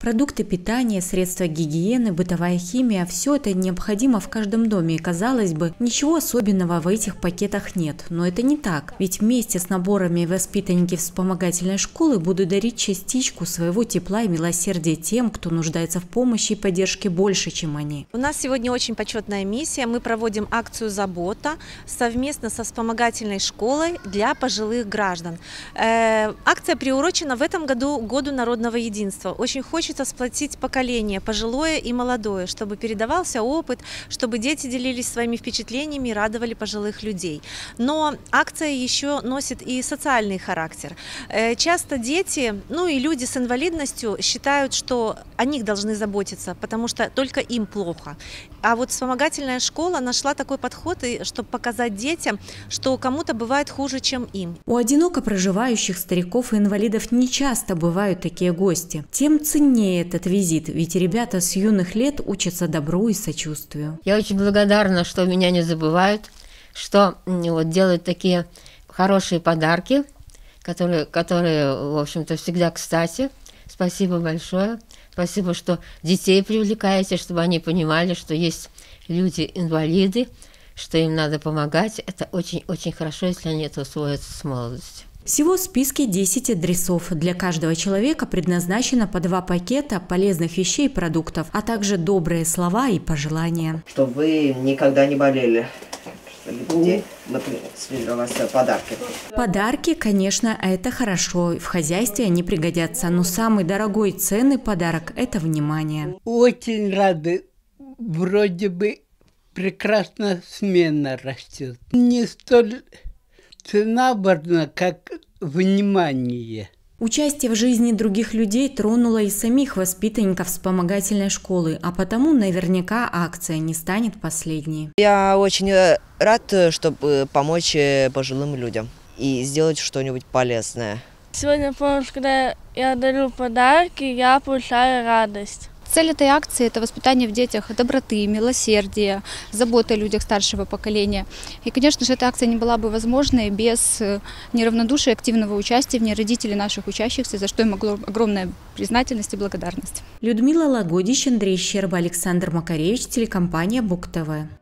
Продукты питания, средства гигиены, бытовая химия – все это необходимо в каждом доме. И, казалось бы, ничего особенного в этих пакетах нет. Но это не так. Ведь вместе с наборами воспитанники вспомогательной школы будут дарить частичку своего тепла и милосердия тем, кто нуждается в помощи и поддержке больше, чем они. У нас сегодня очень почетная миссия. Мы проводим акцию «Забота» совместно со вспомогательной школой для пожилых граждан. Акция приурочена в этом году Году народного единства. Очень хочется сплотить поколение, пожилое и молодое, чтобы передавался опыт, чтобы дети делились своими впечатлениями и радовали пожилых людей. Но акция еще носит и социальный характер. Часто дети, и люди с инвалидностью считают, что о них должны заботиться, потому что только им плохо. А вот вспомогательная школа нашла такой подход, чтобы показать детям, что кому-то бывает хуже, чем им. У одиноко проживающих стариков и инвалидов не часто бывают такие гости. Тем ценнее этот визит, ведь ребята с юных лет учатся добру и сочувствию. Я очень благодарна, что меня не забывают, что делают такие хорошие подарки, которые, в общем-то, всегда кстати. Спасибо большое. Спасибо, что детей привлекаете, чтобы они понимали, что есть люди-инвалиды, что им надо помогать. Это очень-очень хорошо, если они это усвоят с молодости. Всего в списке 10 адресов. Для каждого человека предназначено по 2 пакета полезных вещей и продуктов, а также добрые слова и пожелания. Чтобы вы никогда не болели. Мы для вас подарки. Подарки, конечно, это хорошо. В хозяйстве они пригодятся. Но самый дорогой и ценный подарок – это внимание. Очень рады. Вроде бы прекрасно смена растет. Не столь ценаборно, как внимание. Участие в жизни других людей тронуло и самих воспитанников вспомогательной школы, а потому наверняка акция не станет последней. Я очень рад, чтобы помочь пожилым людям и сделать что-нибудь полезное. Сегодня, когда я дарю подарки, я получаю радость. Цель этой акции – это воспитание в детях доброты, милосердия, заботы о людях старшего поколения. И, конечно же, эта акция не была бы возможной без неравнодушия и активного участия в ней родителей наших учащихся, за что им огромная признательность и благодарность. Людмила Лагодич, Андрей Щерба, Александр Макаревич, телекомпания БуК ТВ.